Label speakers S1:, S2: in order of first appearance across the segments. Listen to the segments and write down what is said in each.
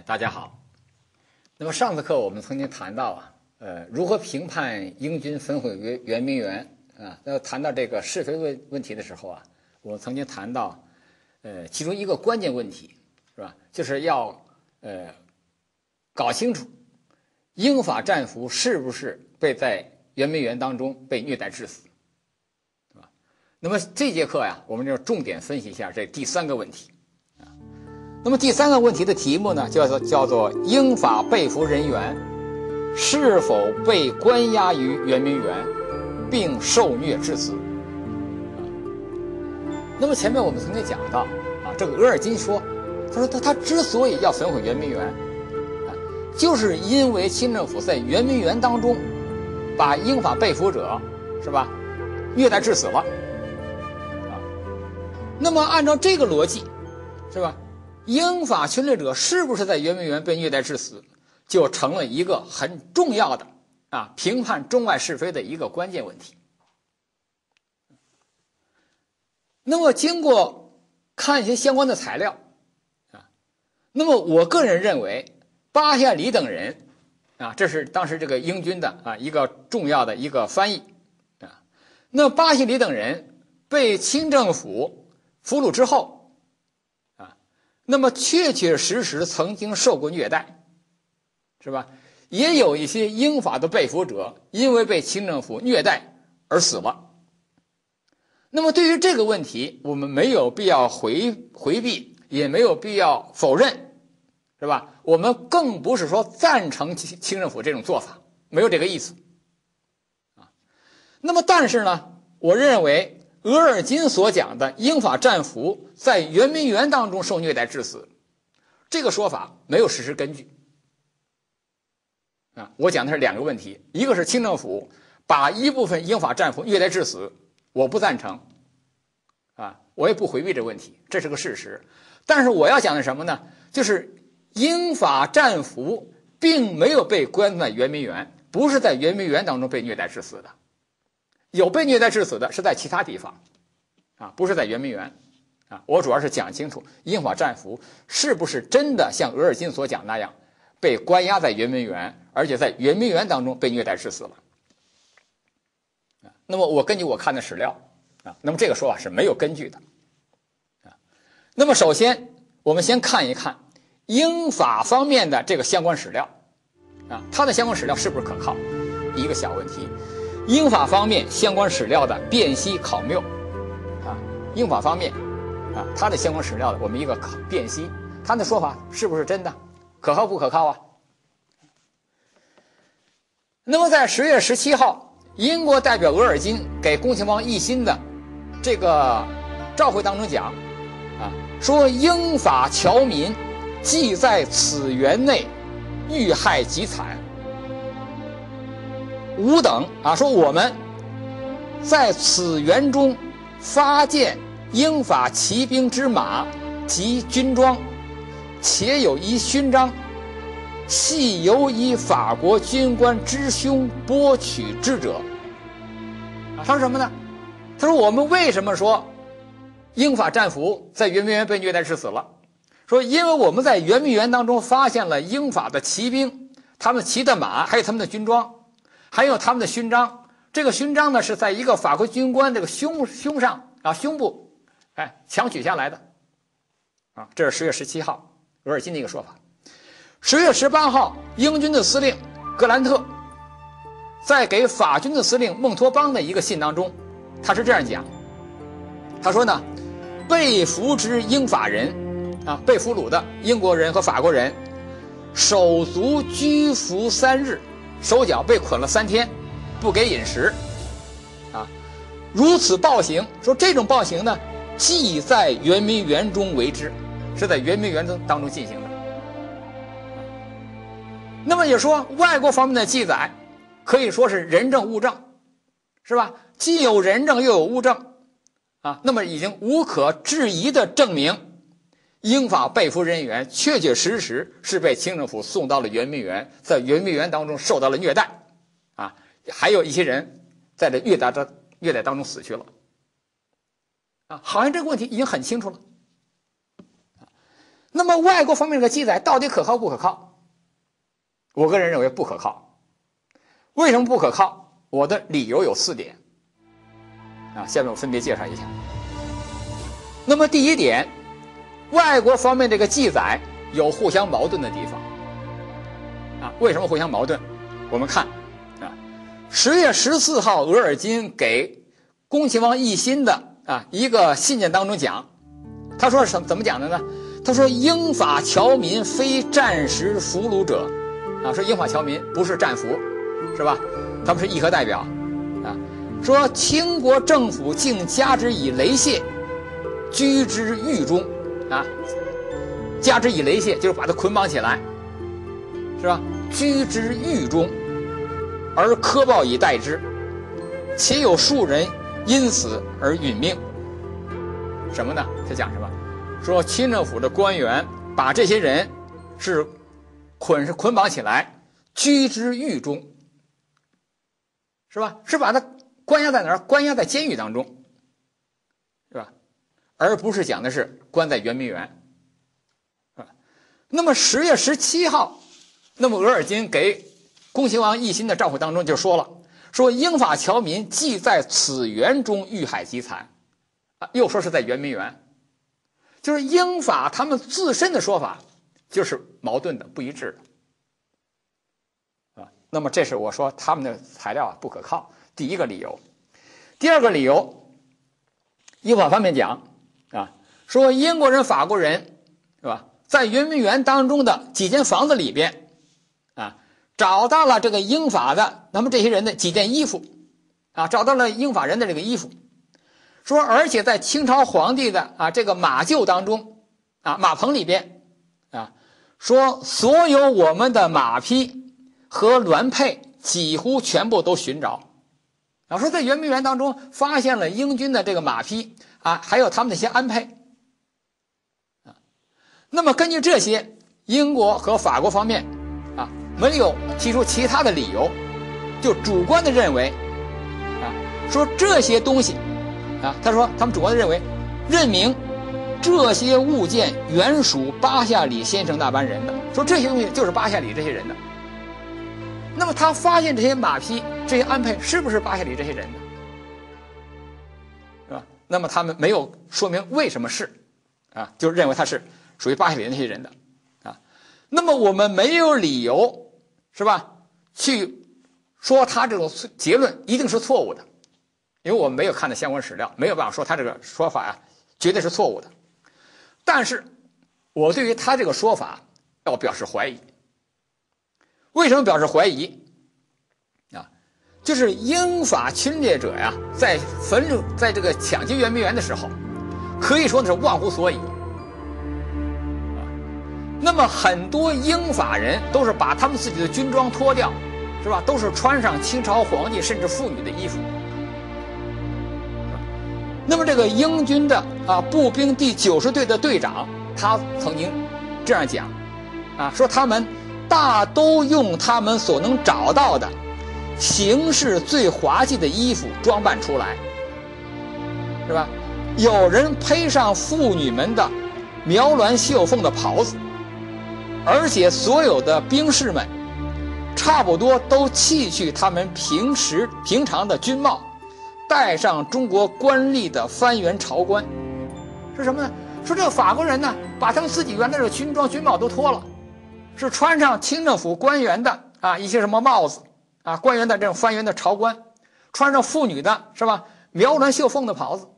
S1: 大家好。那么上次课我们曾经谈到如何评判英军焚毁圆明园啊？那谈到这个是非问题的时候我们曾经谈到其中一个关键问题是吧？就是要搞清楚英法战俘是不是在圆明园当中被虐待致死，对吧？那么这节课我们就重点分析一下这第三个问题。那么第三个问题的题目呢，叫做英法被俘人员是否被关押于圆明园并受虐致死。那么前面我们曾经讲到这个额尔金说，他之所以要焚毁圆明园就是因为清政府在圆明园当中把英法被俘者是吧虐待致死了那么按照这个逻辑是吧，英法侵略者是不是在圆明园被虐待致死，就成了一个很重要的评判中外是非的一个关键问题。那么经过看一些相关的材料那么我个人认为巴夏里等人这是当时这个英军的一个重要的一个翻译那巴西里等人被清政府俘虏之后那么确确实实曾经受过虐待，是吧？也有一些英法的被俘者因为被清政府虐待而死了。那么对于这个问题，我们没有必要回避，也没有必要否认，是吧？我们更不是说赞成清政府这种做法，没有这个意思。那么但是呢，我认为额尔金所讲的英法战俘在圆明园当中受虐待致死，这个说法没有事实根据我讲的是两个问题，一个是清政府把一部分英法战俘虐待致死，我不赞成我也不回避这个问题，这是个事实。但是我要讲的什么呢？就是英法战俘并没有被关在圆明园，不是在圆明园当中被虐待致死的，有被虐待致死的是在其他地方不是在圆明园我主要是讲清楚英法战俘是不是真的像额尔金所讲那样被关押在圆明园，而且在圆明园当中被虐待致死了那么我根据我看的史料那么这个说法是没有根据的那么首先我们先看一看英法方面的这个相关史料它的相关史料是不是可靠，一个小问题。英法方面相关史料的辨析考谬英法方面它的相关史料的我们一个辨析，它的说法是不是真的，可靠不可靠那么在10月17号英国代表额尔金给恭亲王奕欣的这个照会当中讲说英法侨民既在此园内遇害极惨，吾等说我们在此园中发现英法骑兵之马及军装，且有一勋章系由一法国军官之兄剥取之者他说什么呢？他说我们为什么说英法战俘在圆明园被虐待致死了，说因为我们在圆明园当中发现了英法的骑兵，他们骑的马，还有他们的军装，还有他们的勋章。这个勋章呢是在一个法国军官这个胸上胸部强取下来的这是10月17号额尔金的一个说法。10月18号英军的司令格兰特在给法军的司令孟托邦的一个信当中，他是这样讲，他说呢，被俘之英法人被俘虏的英国人和法国人手足拘服3日，手脚被捆了3天，不给饮食如此暴行，说这种暴行呢既在圆明园中为之，是在圆明园当中进行的那么也说外国方面的记载可以说是人证物证，是吧？既有人证又有物证那么已经无可置疑的证明英法被俘人员确确实实是被清政府送到了圆明园，在圆明园当中受到了虐待还有一些人在这虐待当中死去了好像这个问题已经很清楚了那么外国方面这个记载到底可靠不可靠？我个人认为不可靠。为什么不可靠？我的理由有4点下面我分别介绍一下。那么第一点，外国方面这个记载有互相矛盾的地方为什么互相矛盾？我们看10月14号额尔金给恭亲王奕欣的一个信件当中讲，他说怎么讲的呢？他说英法侨民非战时俘虏者说英法侨民不是战俘，是吧？他们是议和代表说清国政府竟加之以雷械，拘之狱中加之以雷械就是把他捆绑起来，是吧？拘之狱中，而苛暴以待之，且有数人因此而殒命。什么呢？他讲什么？说清政府的官员把这些人是捆绑起来，拘之狱中，是吧？是把他关押在哪儿？关押在监狱当中，是吧？而不是讲的是关在圆明园。那么10月17号，那么额尔金给恭亲王奕欣的诏书当中就说了，说英法侨民既在此园中遇害极惨又说是在圆明园，就是英法他们自身的说法就是矛盾的、不一致的那么这是我说他们的材料不可靠第一个理由。第二个理由，英法方面讲说英国人、法国人，是吧？在圆明园当中的几间房子里边找到了这个英法的他们这些人的几件衣服找到了英法人的这个衣服，说而且在清朝皇帝的这个马厩当中马棚里边说所有我们的马匹和鸾辔几乎全部都寻着说在圆明园当中发现了英军的这个马匹还有他们的一些鞍辔那么根据这些，英国和法国方面没有提出其他的理由，就主观的认为说这些东西他说他们主观的认为认明这些物件原属巴夏里先生那班人的，说这些东西就是巴夏里这些人的。那么他发现这些马匹、这些鞍辔是不是巴夏里这些人的，是吧？那么他们没有说明为什么是就认为他是属于巴夏里那些人的那么我们没有理由，是吧？去说他这种结论一定是错误的，因为我们没有看到相关史料，没有办法说他这个说法绝对是错误的。但是我对于他这个说法要表示怀疑。为什么表示怀疑就是英法侵略者在这个抢劫圆明园的时候，可以说是忘乎所以那么很多英法人都是把他们自己的军装脱掉，是吧？都是穿上清朝皇帝甚至妇女的衣服。那么这个英军的步兵第90队的队长，他曾经这样讲说他们大都用他们所能找到的形式最滑稽的衣服装扮出来，是吧？有人披上妇女们的描鸾绣凤的袍子，而且所有的兵士们差不多都弃去他们平常的军帽，戴上中国官吏的番元朝冠。是什么呢？说这个法国人呢，把他们自己原来的军装军帽都脱了，是穿上清政府官员的一些什么帽子官员的这种番元的朝冠，穿上妇女的，是吧？描鸾绣凤的袍子。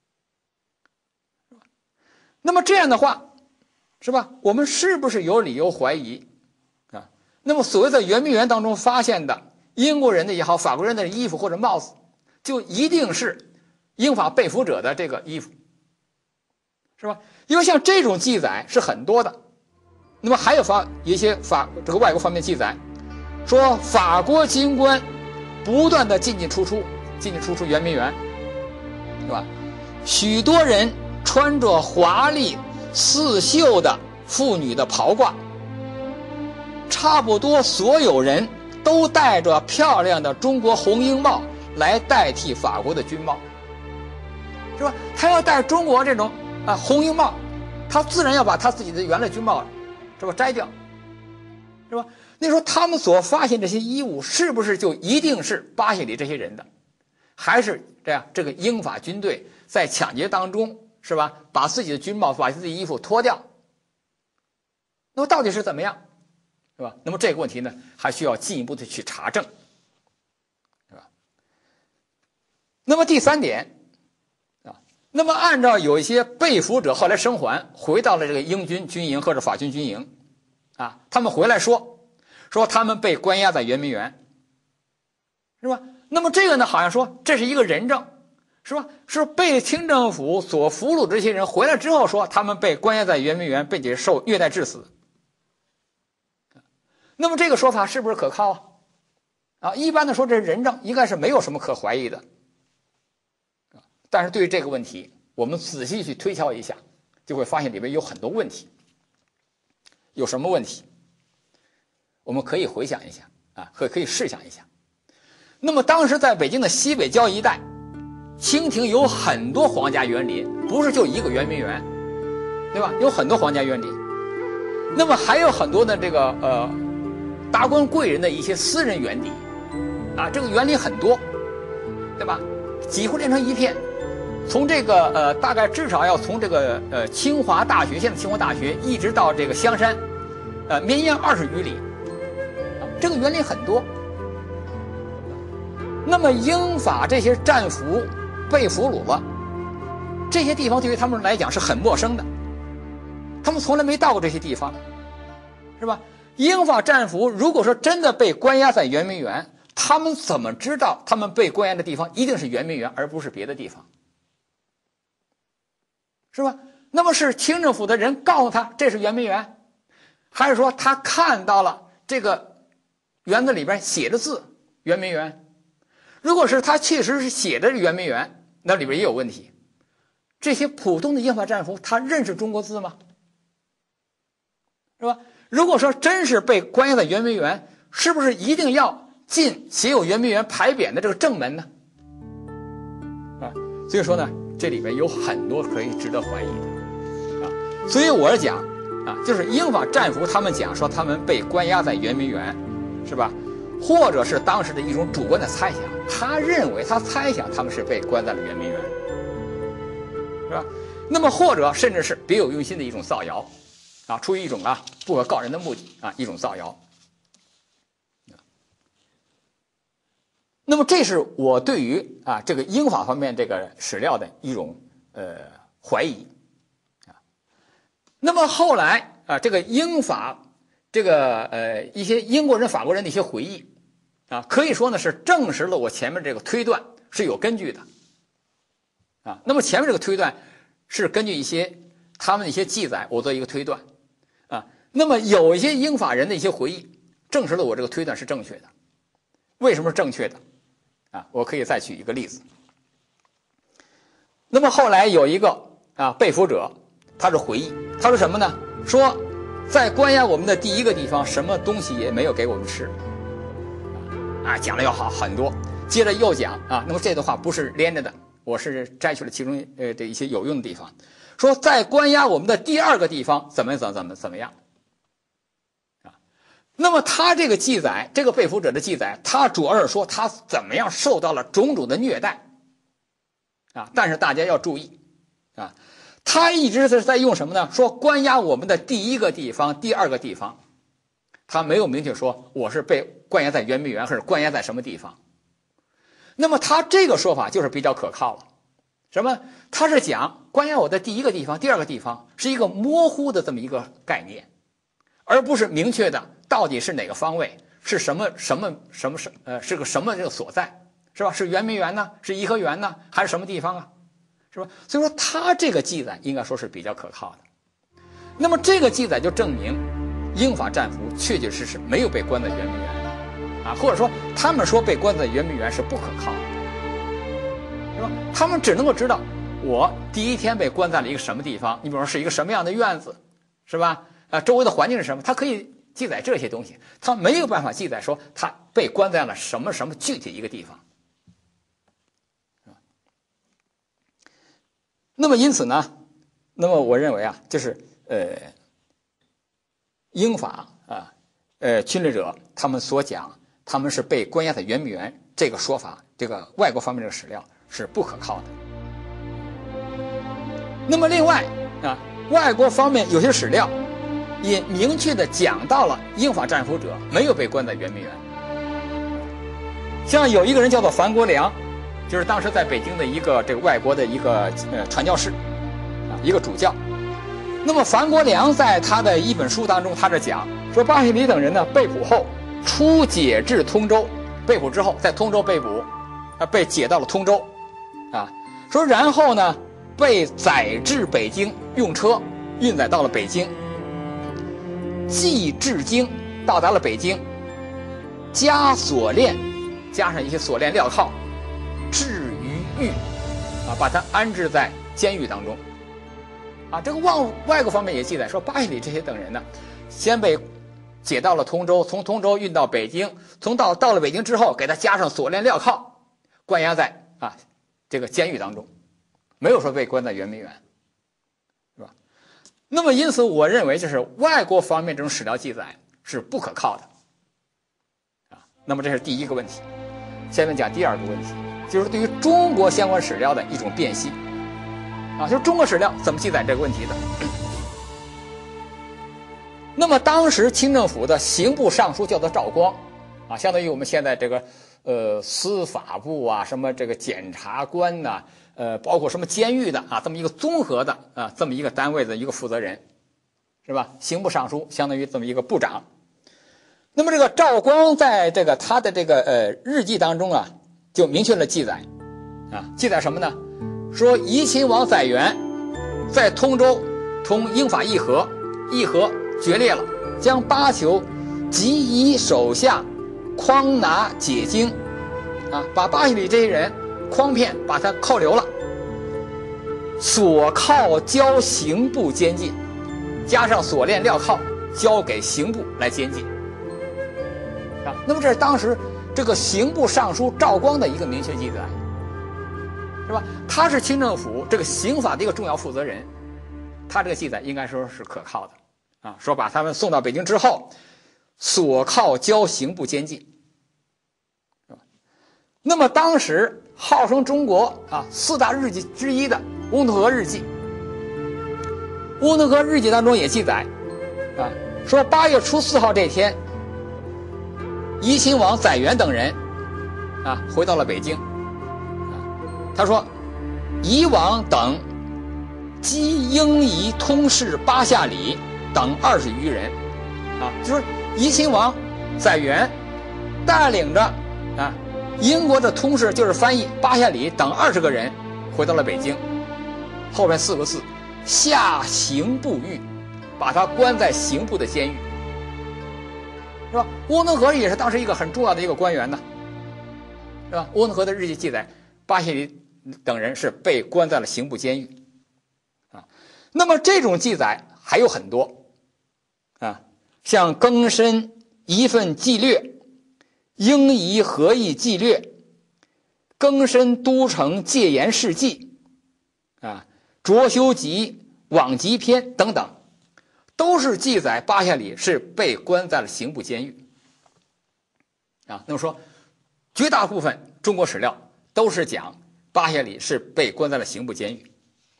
S1: 那么这样的话，是吧？我们是不是有理由怀疑那么所谓在圆明园当中发现的英国人的也好，法国人的衣服或者帽子，就一定是英法被俘者的这个衣服，是吧？因为像这种记载是很多的。那么还有一些这个外国方面记载，说法国军官不断的进进出出圆明园，是吧？许多人穿着华丽刺绣的妇女的袍褂，差不多所有人都戴着漂亮的中国红缨帽来代替法国的军帽，是吧？他要戴中国这种红缨帽， 他自然要把他自己的原来军帽，是吧，摘掉，是吧？那时候他们所发现这些衣物，是不是就一定是巴西里这些人的，还是这样？这个英法军队在抢劫当中，是吧？把自己的军帽、把自己的衣服脱掉，那么到底是怎么样，是吧？那么这个问题呢，还需要进一步的去查证，是吧？那么第3点。那么按照有一些被俘者后来生还，回到了这个英军军营或者法军军营，他们回来说他们被关押在圆明园，是吧？那么这个呢，好像说这是一个人证，是吧？是被清政府所俘虏的这些人回来之后说他们被关押在圆明园，并且受虐待致死。那么这个说法是不是可靠一般的说这是人证，应该是没有什么可怀疑的。但是对于这个问题，我们仔细去推敲一下，就会发现里面有很多问题。有什么问题？我们可以回想一下可以试想一下。那么当时在北京的西北郊一带，清廷有很多皇家园林，不是就一个圆明园，对吧？有很多皇家园林。那么还有很多的这个达官贵人的一些私人园地这个园林很多，对吧？几乎连成一片。从这个大概至少要从这个清华大学，现在清华大学一直到这个香山，绵延20余里，这个园林很多。那么英法这些战俘被俘虏了，这些地方对于他们来讲是很陌生的，他们从来没到过这些地方，是吧？英法战俘如果说真的被关押在圆明园，他们怎么知道他们被关押的地方一定是圆明园，而不是别的地方？是吧？那么是清政府的人告诉他这是圆明园，还是说他看到了这个园子里边写着字圆明园？如果是他确实是写的圆明园，那里边也有问题。这些普通的英法战俘他认识中国字吗？是吧？如果说真是被关押在圆明园，是不是一定要进写有圆明园牌匾的这个正门呢？所以说呢，这里面有很多可以值得怀疑的所以我是讲就是英法战俘他们讲说他们被关押在圆明园，是吧？或者是当时的一种主观的猜想，他猜想他们是被关在了圆明园，是吧？那么或者甚至是别有用心的一种造谣出于一种不可告人的目的一种造谣。那么这是我对于这个英法方面这个史料的一种怀疑那么后来这个英法这个一些英国人法国人的一些回忆可以说呢是证实了我前面这个推断是有根据的那么前面这个推断是根据一些他们的一些记载我做一个推断那么有一些英法人的一些回忆证实了我这个推断是正确的。为什么是正确的我可以再举一个例子。那么后来有一个被俘者，他是回忆，他说什么呢？说在关押我们的第一个地方，什么东西也没有给我们吃讲了要好很多。接着又讲那么这段话不是连着的，我是摘取了其中的一些有用的地方。说在关押我们的第二个地方怎么样那么他这个记载，这个被俘者的记载，他主要是说他怎么样受到了种种的虐待但是大家要注意他一直是在用什么呢？说关押我们的第一个地方第二个地方，他没有明确说我是被关押在圆明园或者关押在什么地方。那么他这个说法就是比较可靠了。什么？他是讲关押我的第一个地方第二个地方是一个模糊的这么一个概念，而不是明确的到底是哪个方位，是什么是个什么这个所在，是吧？是圆明园呢？是颐和园呢？还是什么地方是吧？所以说他这个记载应该说是比较可靠的。那么这个记载就证明英法战俘确确实实没有被关在圆明园或者说他们说被关在圆明园是不可靠的，是吧？他们只能够知道我第一天被关在了一个什么地方，你比如说是一个什么样的院子，是吧？周围的环境是什么，他可以记载这些东西，他没有办法记载说他被关在了什么具体一个地方。那么因此呢， 那么我认为啊，就是英法啊侵略者他们所讲他们是被关押在圆明园这个说法，这个外国方面这个史料是不可靠的。那么另外啊，外国方面有些史料也明确的讲到了英法战俘者没有被关在圆明园。像有一个人叫做樊国良，就是当时在北京的一个这个外国的一个传教士啊，一个主教。那么樊国良在他的一本书当中，他这讲说巴西里等人呢被捕后出解至通州，被捕之后在通州被捕，被解到了通州，啊，说然后呢被载至北京，用车运载到了北京，既至京到达了北京，加锁链，加上一些锁链镣铐，置于狱，啊，把他安置在监狱当中。啊，这个外国方面也记载说，巴西里这些等人呢，先被解到了通州，从通州运到北京，到了北京之后，给他加上锁链镣铐，关押在这个监狱当中，没有说被关在圆明园，是吧？那么因此，我认为就是外国方面这种史料记载是不可靠的，啊，那么这是第一个问题。下面讲第二个问题，就是对于中国相关史料的一种辨析。啊，就是中国史料怎么记载这个问题的？那么当时清政府的刑部尚书叫做赵光，啊，相当于我们现在这个司法部啊，什么这个检察官呐，包括什么监狱的啊，这么一个综合的啊，这么一个单位的一个负责人，是吧？刑部尚书相当于这么一个部长。那么这个赵光在这个他的这个日记当中啊，就明确了记载，啊，记载什么呢？说怡亲王载元在通州同英法议和决裂了，将巴酋即以手下诓拿解京，啊，把巴西里这些人诓骗，把他扣留了，锁铐交刑部监禁，加上锁链镣铐交给刑部来监禁，啊，那么这是当时这个刑部尚书赵光的一个明确记载。是吧？他是清政府这个刑法的一个重要负责人，他这个记载应该说是可靠的啊。说把他们送到北京之后，锁铐交刑部监禁，是吧？那么当时号称中国4大日记之一的《乌诺河日记》，《乌诺河日记》当中也记载啊，说8月初4号这天，怡亲王载元等人啊回到了北京。他说，怡王等及英仪通事巴夏里等20余人，啊，就是怡亲王载元带领着啊英国的通事，就是翻译巴夏里等20个人回到了北京。后边4个字，下刑部狱，把他关在刑部的监狱，是吧？乌诺河也是当时一个很重要的一个官员呢，是吧？乌诺河的日记记载，巴西里等人是被关在了刑部监狱，啊，那么这种记载还有很多，啊，像更深一份纪略、英仪合议纪略、更深都城戒严事记，啊，卓修集、往集篇等等，都是记载巴夏里是被关在了刑部监狱，啊，那么说，绝大部分中国史料都是讲巴夏里是被关在了刑部监狱，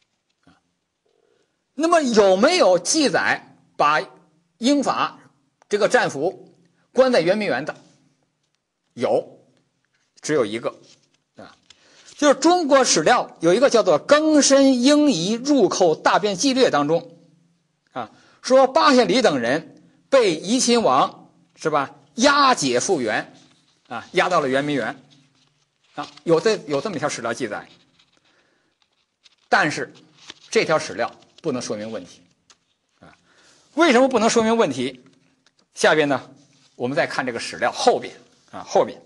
S1: 那么有没有记载把英法这个战俘关在圆明园的？有，只有一个，啊，就是中国史料有一个叫做《更深英仪入寇大变纪略》当中，啊，说巴夏里等人被怡亲王是吧押解复原，啊，押到了圆明园。啊，有这么一条史料记载，但是这条史料不能说明问题，啊，为什么不能说明问题？下边呢，我们再看这个史料后边，啊，后边。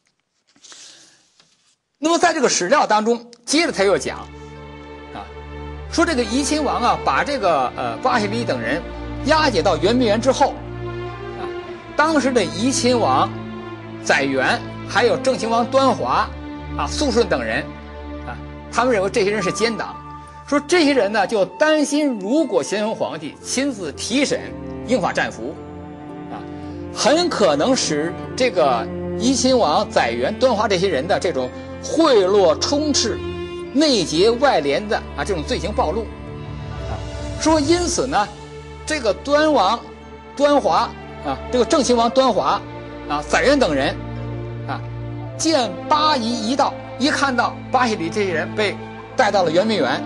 S1: 那么在这个史料当中，接着他又讲，啊，说这个怡亲王啊，把这个巴西里等人押解到圆明园之后，啊，当时的怡亲王载元还有正亲王端华啊、肃顺等人啊，他们认为这些人是奸党， 说这些人呢就担心，如果咸丰皇帝亲自提审英法战俘，很可能使这个怡亲王、载垣、端华这些人的这种贿赂、充斥、内结外连的这种罪行暴露，说因此呢，这个端王、端华这个正亲王端华载垣等人见八夷一到，一看到八协里这些人被带到了圆明园，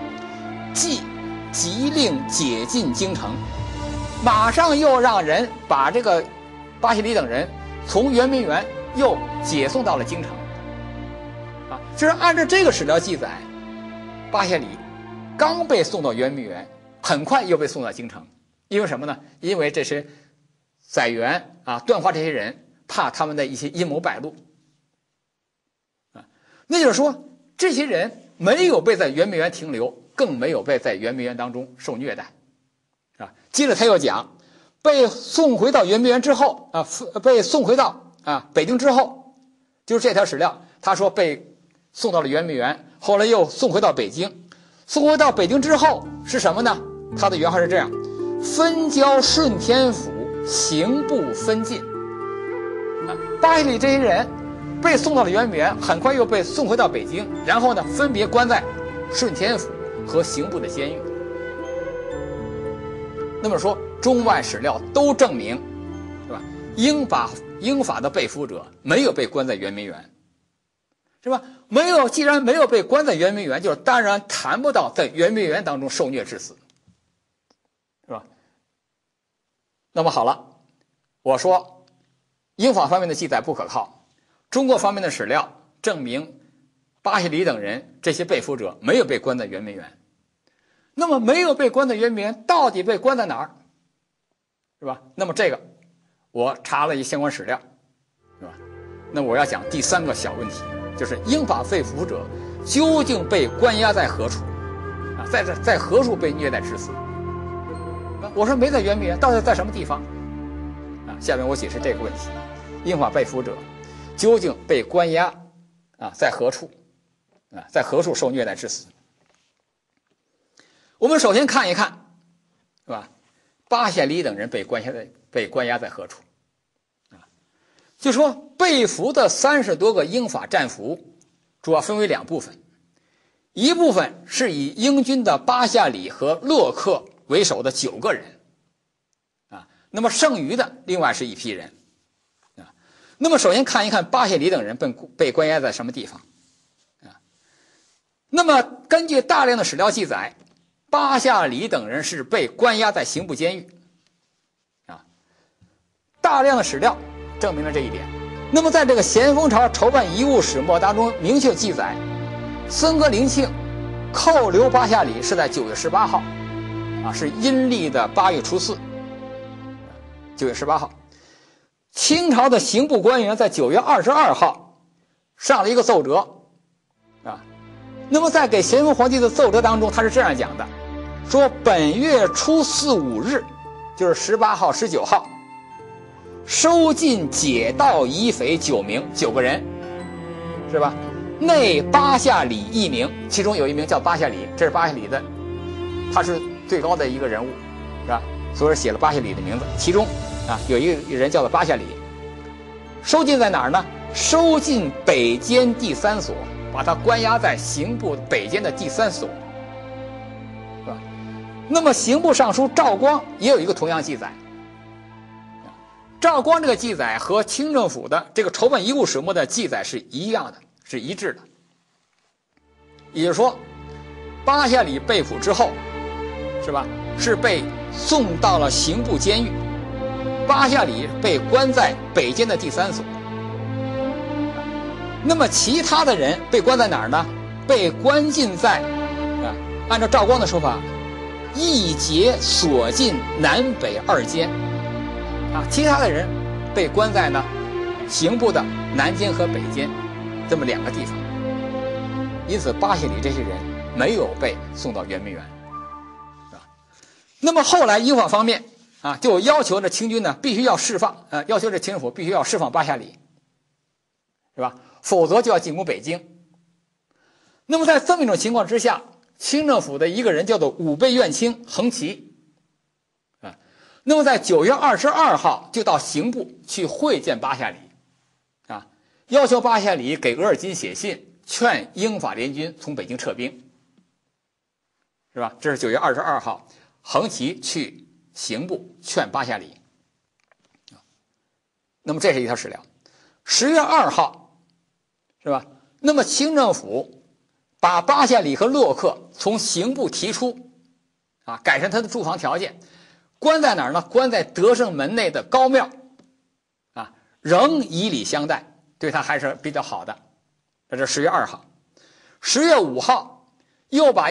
S1: 即令解禁京城，马上又让人把这个八协里等人从圆明园又解送到了京城。就是按照这个史料记载，八协里刚被送到圆明园，很快又被送到京城。因为什么呢？因为这些载垣段华这些人怕他们的一些阴谋败露。那就是说，这些人没有被在圆明园停留，更没有被在圆明园当中受虐待。接着他又讲，被送回到圆明园之后被送回到北京之后，就是这条史料，他说被送到了圆明园，后来又送回到北京。送回到北京之后是什么呢？他的原话是这样：分交顺天府，刑部分进。八协里这些人被送到了圆明园，很快又被送回到北京，然后呢，分别关在顺天府和刑部的监狱。那么说，中外史料都证明，是吧？英法的被俘者没有被关在圆明园，是吧？既然没有被关在圆明园，就是当然谈不到在圆明园当中受虐致死，是吧？那么好了，我说英法方面的记载不可靠，中国方面的史料证明八协里等人这些被俘者没有被关在圆明园。那么没有被关在圆明园，到底被关在哪儿？是吧？那么这个我查了一相关史料，是吧？那我要讲第三个小问题，就是英法被俘者究竟被关押在何处？在何处被虐待致死？我说没在圆明园，到底在什么地方？下面我解释这个问题：英法被俘者究竟被关押在何处？在何处受虐待致死？我们首先看一看，是吧？八协里等人被关押在何处？就说被俘的30多个英法战俘，主要分为两部分，一部分是以英军的巴夏里和洛克为首的9个人，那么剩余的另外是一批人，那么首先看一看八协里等人被关押在什么地方，那么根据大量的史料记载，八夏里等人是被关押在刑部监狱，大量的史料证明了这一点。那么在这个咸丰朝筹办遗物始末当中明确记载，森格林庆扣留八夏里是在9月18号，是阴历的8月初4，9月18号。清朝的刑部官员在9月22号上了一个奏折，那么在给咸丰皇帝的奏折当中，他是这样讲的，说本月初4、5日，就是18号、19号，收禁解盗夷匪9名，9个人，是吧？内八夏里1名，其中有一名叫八夏里，这是八夏里的，他是最高的一个人物，是吧？所以写了八夏里的名字，其中有一个人叫做八夏里。收禁在哪儿呢？收禁北监第3所，把他关押在刑部北监的第3所，是吧？那么刑部尚书赵光也有一个同样记载，赵光这个记载和清政府的这个筹办遗物始末的记载是一样的，是一致的。也就是说，八夏里被俘之后，是吧？是被送到了刑部监狱，八夏里被关在北监的第3所。那么其他的人被关在哪儿呢？被关进在按照赵光的说法，一节所禁南北2监，其他的人被关在呢刑部的南监和北监这么2个地方。因此八协里这些人没有被送到圆明园，是吧？那么后来英法方面就要求这清军呢必须要释放，要求这清政府必须要释放八夏里，是吧？否则就要进攻北京。那么在这么一种情况之下， 清政府的一个人叫做武备院卿横旗啊。那么在9月22号就到刑部去会见巴夏里啊，要求巴夏里给额尔金写信，劝英法联军从北京撤兵，是吧？这是9月22号，横旗去刑部劝巴夏里。那么这是一条史料。10月2号，是吧？那么清政府把巴夏里和洛克从刑部提出啊，改善他的住房条件，关在哪儿呢？关在德胜门内的高庙啊，仍以礼相待，对他还是比较好的。这是10月2号。10月5号又把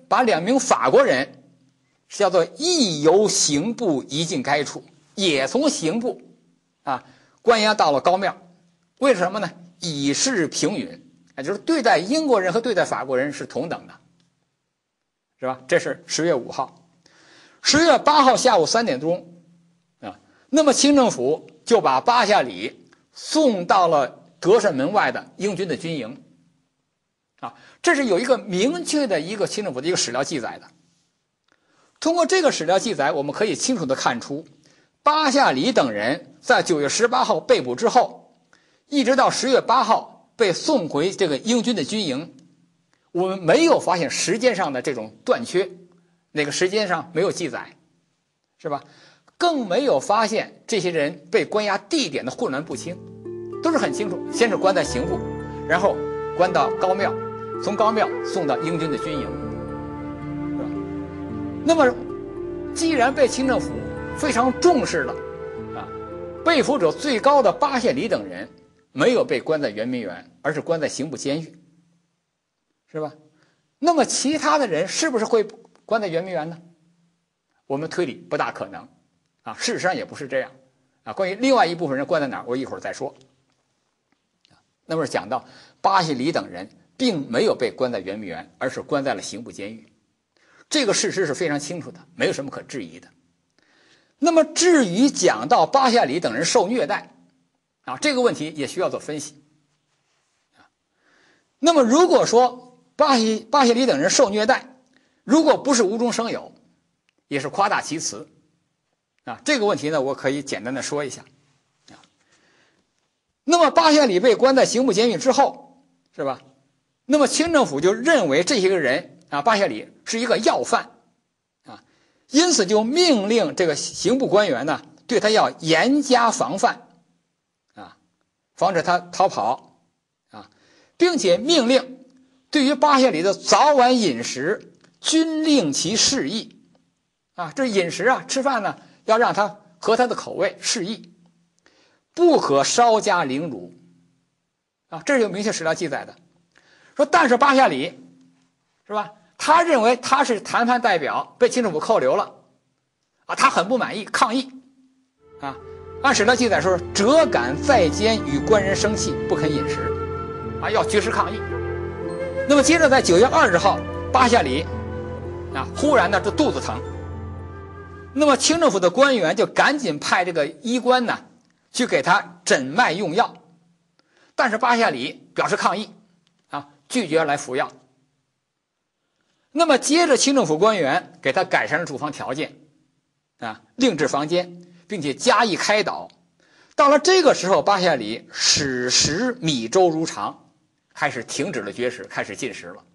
S1: 2名法国人叫做亦由刑部移进该处，也从刑部啊关押到了高庙。为什么呢？以示平允，就是对待英国人和对待法国人是同等的，是吧？这是10月5号。10月8号下午3点钟啊，那么清政府就把巴夏里送到了德胜门外的英军的军营啊，这是有一个明确的一个清政府的一个史料记载的。通过这个史料记载，我们可以清楚地看出，巴夏里等人在9月18号被捕之后，一直到10月8号被送回这个英军的军营，我们没有发现时间上的这种断缺，那个时间上没有记载，是吧？更没有发现这些人被关押地点的混乱不清，都是很清楚。先是关在刑部，然后关到高庙，从高庙送到英军的军营，是吧？那么既然被清政府非常重视了啊，被俘者最高的巴谢里等人没有被关在圆明园，而是关在刑部监狱，是吧？那么其他的人是不是会关在圆明园呢？我们推理不大可能啊，事实上也不是这样啊。关于另外一部分人关在哪儿，我一会儿再说。那么讲到巴谢里等人并没有被关在圆明园，而是关在了刑部监狱，这个事实是非常清楚的，没有什么可质疑的。那么至于讲到巴夏里等人受虐待啊，这个问题也需要做分析啊。那么如果说巴谢里等人受虐待，如果不是无中生有，也是夸大其词啊。这个问题呢，我可以简单的说一下啊。那么巴夏里被关在刑部监狱之后，是吧？那么清政府就认为这些个人啊，巴夏里是一个要犯啊，因此就命令这个刑部官员呢，对他要严加防范啊，防止他逃跑啊，并且命令对于巴夏里的早晚饮食均令其适宜啊，这饮食啊，吃饭呢要让他合他的口味适宜，不可稍加凌辱啊，这是有明确史料记载的。说但是巴夏里是吧，他认为他是谈判代表，被清政府扣留了啊，他很不满意，抗议啊。按史料记载说，辄敢在监与官人生气，不肯饮食啊，要绝食抗议。那么接着在9月20号，巴夏里啊忽然呢这肚子疼，那么清政府的官员就赶紧派这个医官呢去给他诊脉用药，但是巴夏里表示抗议啊，拒绝来服药。那么接着清政府官员给他改善了住房条件啊，另置房间，并且加以开导。到了这个时候，巴夏里始食米粥如常，开始停止了绝食，开始进食了。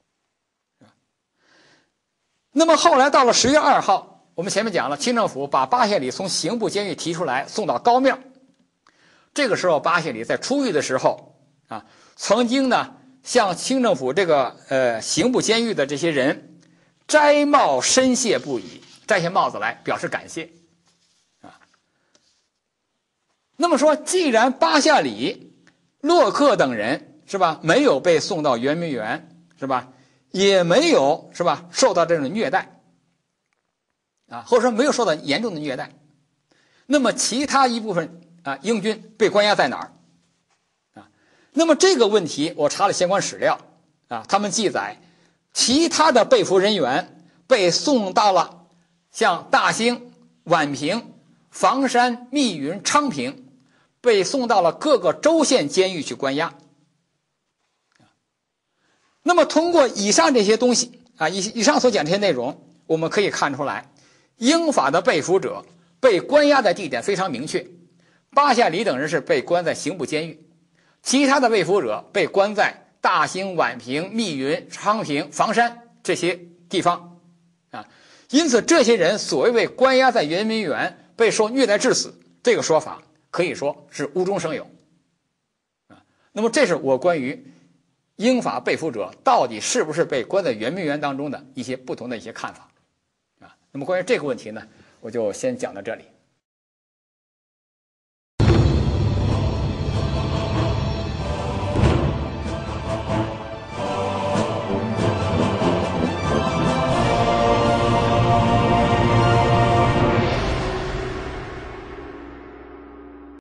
S1: 那么后来到了10月2号，我们前面讲了，清政府把巴夏里从刑部监狱提出来，送到高庙。这个时候巴夏里在出狱的时候啊，曾经呢向清政府这个刑部监狱的这些人摘帽深谢不已，摘下帽子来表示感谢啊。那么说，既然巴夏里、洛克等人是吧没有被送到圆明园是吧，也没有是吧受到这种虐待啊，或者说没有受到严重的虐待，那么其他一部分啊英军被关押在哪儿啊？那么这个问题我查了相关史料啊，他们记载其他的被俘人员被送到了像大兴、宛平、房山、密云、昌平，被送到了各个州县监狱去关押。那么通过以上这些东西以上所讲这些内容，我们可以看出来，英法的被俘者被关押的地点非常明确，巴夏里等人是被关在刑部监狱，其他的被俘者被关在大兴、宛平、密云、昌平、房山这些地方因此这些人所谓被关押在圆明园被受虐待致死，这个说法可以说是无中生有那么这是我关于英法被俘者到底是不是被关在圆明园当中的一些不同的一些看法那么关于这个问题呢，我就先讲到这里。